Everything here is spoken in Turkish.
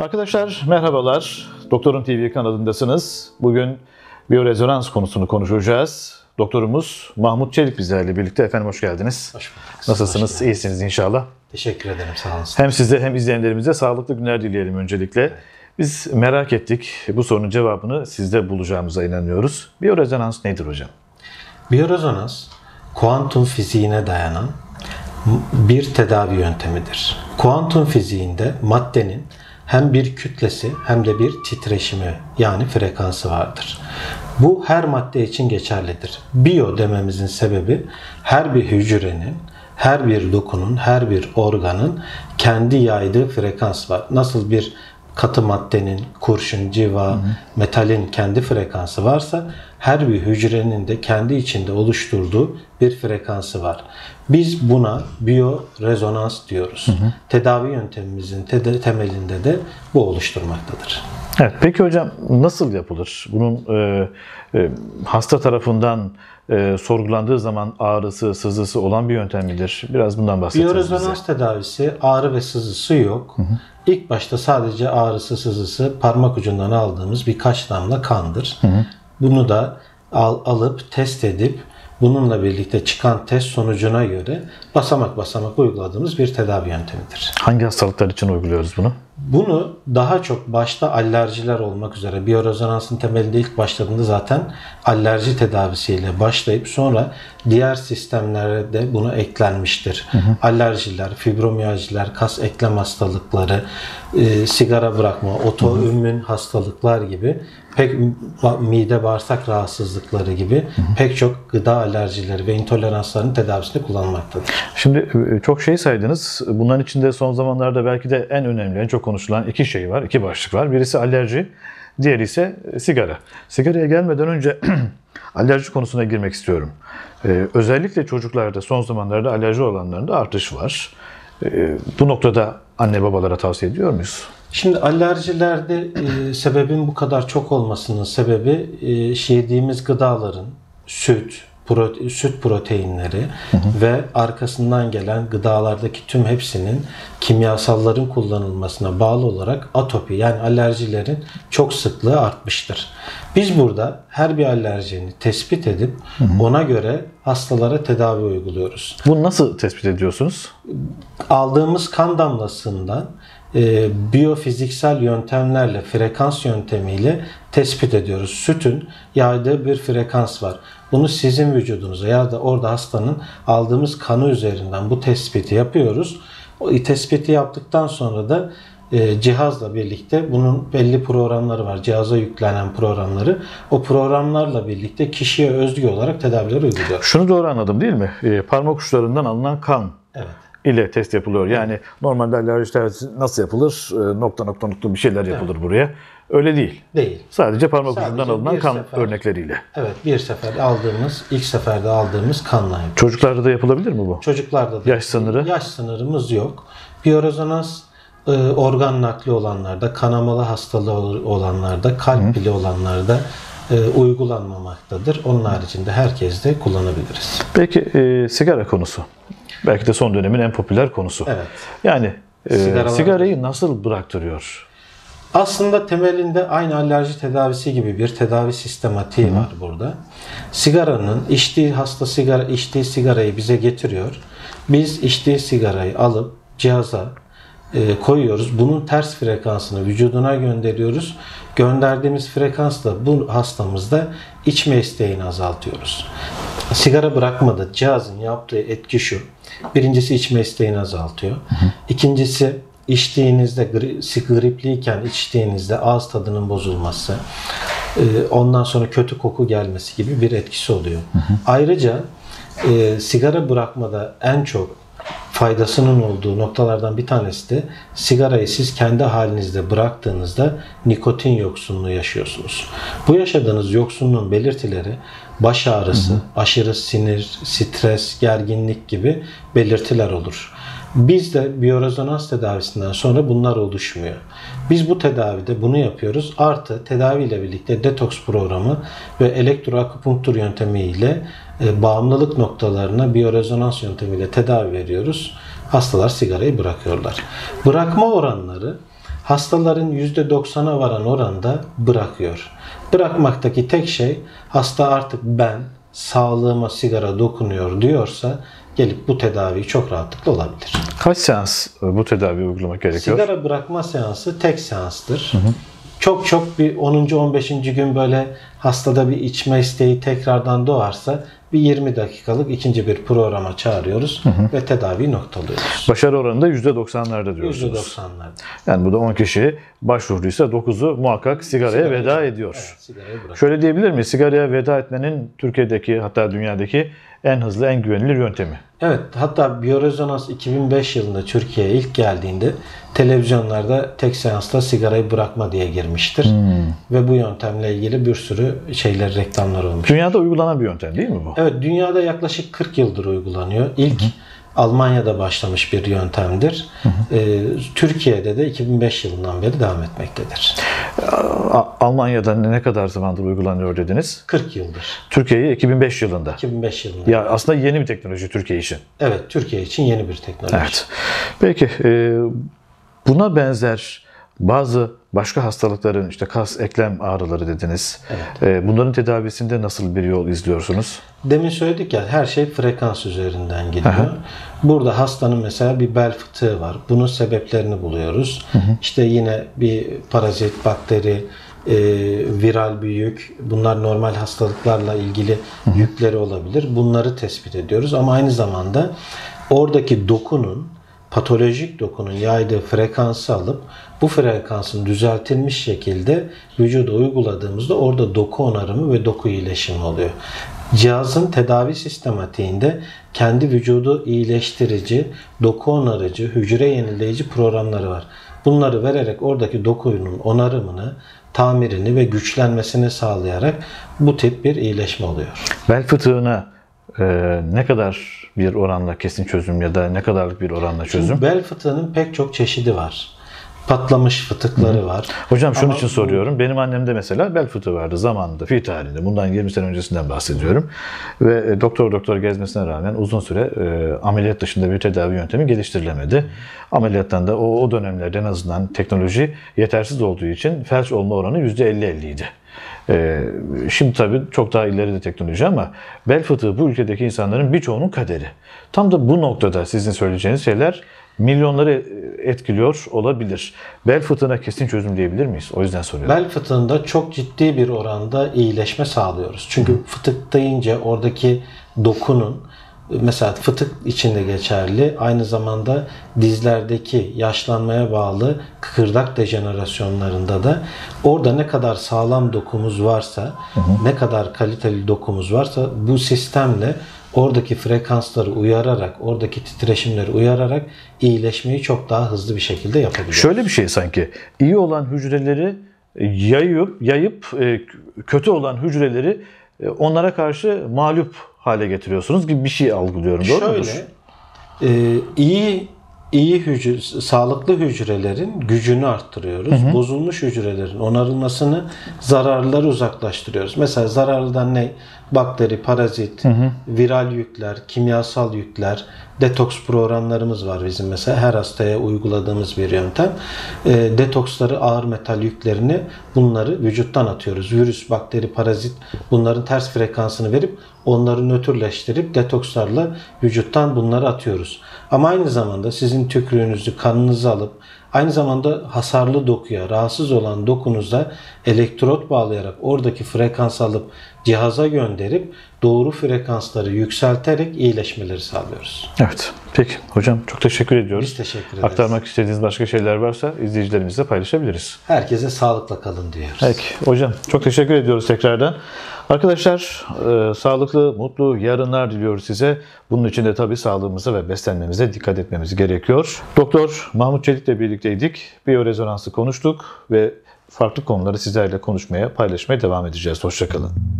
Arkadaşlar merhabalar. Doktorum TV kanalındasınız. Bugün biyorezonans konusunu konuşacağız. Doktorumuz Mahmut Çelik bizlerle birlikte. Efendim hoş geldiniz. Hoş bulduk. Nasılsınız? Hoş bulduk. İyisiniz inşallah. Teşekkür ederim. Sağ olun. Hem size hem izleyenlerimize sağlıklı günler dileyelim öncelikle. Evet. Biz merak ettik. Bu sorunun cevabını sizde bulacağımıza inanıyoruz. Biyorezonans nedir hocam? Biyorezonans, kuantum fiziğine dayanan bir tedavi yöntemidir. Kuantum fiziğinde maddenin hem bir kütlesi hem de bir titreşimi yani frekansı vardır. Bu her madde için geçerlidir. Biyo dememizin sebebi her bir hücrenin, her bir dokunun, her bir organın kendi yaydığı frekans var. Nasıl bir katı maddenin, kurşun, civa, metalin kendi frekansı varsa her bir hücrenin de kendi içinde oluşturduğu bir frekansı var. Biz buna biyorezonans diyoruz. Tedavi yöntemimizin temelinde de bu oluşturmaktadır. Evet, peki hocam nasıl yapılır? Bunun hasta tarafından sorgulandığı zaman ağrısı, sızısı olan bir yöntem midir? Biraz bundan bahsediniz bize. Biyorezonans tedavisi ağrı ve sızısı yok. İlk başta sadece ağrısı, sızısı parmak ucundan aldığımız birkaç damla kandır. Bunu da alıp test edip bununla birlikte çıkan test sonucuna göre basamak basamak uyguladığımız bir tedavi yöntemidir. Hangi hastalıklar için uyguluyoruz bunu? Bunu daha çok başta alerjiler olmak üzere biyorezonansın temelinde ilk başladığında zaten alerji tedavisiyle başlayıp sonra diğer sistemlere de bunu eklenmiştir. Alerjiler, fibromiyaljiler, kas eklem hastalıkları, sigara bırakma, otoimmün hastalıklar gibi mide bağırsak rahatsızlıkları gibi pek çok gıda alerjileri ve intoleranslarının tedavisinde kullanılmaktadır. Şimdi çok şey saydınız. Bunların içinde son zamanlarda belki de en önemli, en çok konuşulan iki şey var, iki başlık var. Birisi alerji, diğeri ise sigara. Sigaraya gelmeden önce alerji konusuna girmek istiyorum. Özellikle çocuklarda son zamanlarda alerji olanlarında artış var. Bu noktada anne babalara tavsiye ediyor muyuz? Şimdi alerjilerde sebebin bu kadar çok olmasının sebebi yediğimiz gıdaların süt proteinleri ve arkasından gelen gıdalardaki tüm hepsinin kimyasalların kullanılmasına bağlı olarak atopi yani alerjilerin çok sıklığı artmıştır. Biz burada her bir alerjini tespit edip ona göre hastalara tedavi uyguluyoruz. Bunu nasıl tespit ediyorsunuz? Aldığımız kan damlasından biyofiziksel yöntemlerle, frekans yöntemiyle tespit ediyoruz. Sütün yaydığı bir frekans var. Bunu sizin vücudunuza ya da orada hastanın aldığımız kanı üzerinden bu tespiti yapıyoruz. O tespiti yaptıktan sonra da cihazla birlikte bunun belli programları var. Cihaza yüklenen programları. O programlarla birlikte kişiye özgü olarak tedaviler uyguluyor. Şunu doğru anladım değil mi? Parmak uçlarından alınan kan. Evet. ile test yapılıyor. Yani normalde alerji testi nasıl yapılır? Nokta bir şeyler yapılır buraya. Öyle değil. Değil. Sadece parmak ucundan alınan kan örnekleriyle. Evet, ilk seferde aldığımız kanla yapıyoruz. Çocuklarda da yapılabilir mi bu? Çocuklarda da. Yaş sınırı? Yaş sınırımız yok. Biyorezonans organ nakli olanlarda, kanamalı hastalığı olanlarda, kalp pili olanlarda uygulanmamaktadır. Onun haricinde herkes de kullanabiliriz. Peki sigara konusu. Belki de son dönemin en popüler konusu. Evet. Yani sigarayı nasıl bıraktırıyor? Aslında temelinde aynı alerji tedavisi gibi bir tedavi sistematiği var burada. Sigaranın içtiği sigarayı bize getiriyor. Biz içtiği sigarayı alıp cihaza koyuyoruz. Bunun ters frekansını vücuduna gönderiyoruz. Gönderdiğimiz frekansla bu hastamızda içme isteğini azaltıyoruz. Sigara bırakmada cihazın yaptığı etki şu. Birincisi içme isteğini azaltıyor. İkincisi içtiğinizde gripliyken içtiğinizde ağız tadının bozulması, ondan sonra kötü koku gelmesi gibi bir etkisi oluyor. Ayrıca sigara bırakmada en çok faydasının olduğu noktalardan bir tanesi de sigarayı siz kendi halinizde bıraktığınızda nikotin yoksunluğu yaşıyorsunuz. Bu yaşadığınız yoksunluğun belirtileri baş ağrısı, aşırı sinir, stres, gerginlik gibi belirtiler olur. Bizde biyorezonans tedavisinden sonra bunlar oluşmuyor. Biz bu tedavide bunu yapıyoruz. Artı tedaviyle birlikte detoks programı ve elektroakupunktur yöntemiyle bağımlılık noktalarına biyorezonans yöntemiyle tedavi veriyoruz. Hastalar sigarayı bırakıyorlar. Bırakma oranları hastaların %90'a varan oranda bırakıyor. Bırakmaktaki tek şey hasta artık ben sağlığıma sigara dokunuyor diyorsa gelip bu tedaviyi çok rahatlıkla olabilir. Kaç seans bu tedaviyi uygulamak gerekiyor? Sigara bırakma seansı tek seanstır. Çok bir 10. 15. gün böyle hastada bir içme isteği tekrardan doğarsa bir 20 dakikalık ikinci bir programa çağırıyoruz ve tedaviyi noktalıyoruz. Başarı oranı da %90'larda diyorsunuz. %90'larda. Yani bu da 10 kişi başvurduysa 9'u muhakkak sigaraya veda ediyor. Evet, sigarayı bırak. Şöyle diyebilir miyiz? Sigaraya veda etmenin Türkiye'deki hatta dünyadaki en hızlı, en güvenilir yöntemi. Evet, hatta biyorezonans 2005 yılında Türkiye'ye ilk geldiğinde televizyonlarda tek seansta sigarayı bırakma diye girmiştir. Ve bu yöntemle ilgili bir sürü reklamlar olmuş. Dünyada uygulanan bir yöntem değil mi bu? Evet, dünyada yaklaşık 40 yıldır uygulanıyor. İlk Almanya'da başlamış bir yöntemdir. Türkiye'de de 2005 yılından beri devam etmektedir. Almanya'da ne kadar zamandır uygulanıyor dediniz? 40 yıldır. Türkiye'ye 2005 yılında. 2005 yılında. Ya aslında yeni bir teknoloji Türkiye için. Evet, Türkiye için yeni bir teknoloji. Evet. Peki buna benzer bazı başka hastalıkların işte kas, eklem ağrıları dediniz. Evet. Bunların tedavisinde nasıl bir yol izliyorsunuz? Demin söyledik ya, her şey frekans üzerinden gidiyor. Burada hastanın mesela bir bel fıtığı var. Bunun sebeplerini buluyoruz. İşte yine bir parazit, bakteri, viral bir yük. Bunlar normal hastalıklarla ilgili yükleri olabilir. Bunları tespit ediyoruz. Ama aynı zamanda oradaki dokunun, patolojik dokunun yaydığı frekansı alıp bu frekansın düzeltilmiş şekilde vücuda uyguladığımızda orada doku onarımı ve doku iyileşimi oluyor. Cihazın tedavi sistematiğinde kendi vücudu iyileştirici, doku onarıcı, hücre yenileyici programları var. Bunları vererek oradaki dokunun onarımını, tamirini ve güçlenmesini sağlayarak bu tip bir iyileşme oluyor. Bel fıtığına ne kadar bir oranla kesin çözüm ya da ne kadarlık bir oranla çözüm? Şimdi bel fıtığının pek çok çeşidi var. Patlamış fıtıkları var. Hocam şunun Ama için soruyorum. Benim annemde mesela bel fıtığı vardı zamanında, fi tarihinde. Bundan 20 sene öncesinden bahsediyorum. Ve doktor gezmesine rağmen uzun süre ameliyat dışında bir tedavi yöntemi geliştirilemedi. Ameliyattan da o dönemlerde en azından teknoloji yetersiz olduğu için felç olma oranı %50-50 idi. Şimdi tabii çok daha ileride teknoloji ama bel fıtığı bu ülkedeki insanların birçoğunun kaderi. Tam da bu noktada sizin söyleyeceğiniz şeyler milyonları etkiliyor olabilir. Bel fıtığına kesin çözüm diyebilir miyiz? O yüzden soruyorum. Bel fıtığında çok ciddi bir oranda iyileşme sağlıyoruz. Çünkü fıtık deyince oradaki dokunun, mesela fıtık içinde geçerli, aynı zamanda dizlerdeki yaşlanmaya bağlı kıkırdak dejenerasyonlarında da orada ne kadar sağlam dokumuz varsa, ne kadar kaliteli dokumuz varsa bu sistemle oradaki frekansları uyararak, oradaki titreşimleri uyararak iyileşmeyi çok daha hızlı bir şekilde yapabiliyoruz. Şöyle bir şey sanki, iyi olan hücreleri yayıp kötü olan hücreleri onlara karşı mağlup hale getiriyorsunuz gibi bir şey algılıyorum. Doğru mudur? Şöyle, sağlıklı hücrelerin gücünü arttırıyoruz. Bozulmuş hücrelerin onarılmasını, zararlıları uzaklaştırıyoruz. Mesela zararlıdan ne? Bakteri, parazit, viral yükler, kimyasal yükler, detoks programlarımız var bizim mesela. Her hastaya uyguladığımız bir yöntem. Detoksları, ağır metal yüklerini, bunları vücuttan atıyoruz. Virüs, bakteri, parazit, bunların ters frekansını verip onları nötrleştirip detokslarla vücuttan bunları atıyoruz. Ama aynı zamanda sizin tükrüğünüzü, kanınızı alıp aynı zamanda hasarlı dokuya, rahatsız olan dokunuza elektrot bağlayarak oradaki frekansı alıp cihaza gönderip doğru frekansları yükselterek iyileşmeleri sağlıyoruz. Evet. Peki hocam çok teşekkür ediyoruz. Biz teşekkür ederiz. Aktarmak istediğiniz başka şeyler varsa izleyicilerimizle paylaşabiliriz. Herkese sağlıkla kalın diyoruz. Peki hocam çok teşekkür ediyoruz tekrardan. Arkadaşlar sağlıklı, mutlu yarınlar diliyoruz size. Bunun için de tabii sağlığımıza ve beslenmemize dikkat etmemiz gerekiyor. Doktor Mahmut Çelik'le birlikteydik. Biyorezonansı konuştuk ve farklı konuları sizlerle konuşmaya, paylaşmaya devam edeceğiz. Hoşça kalın.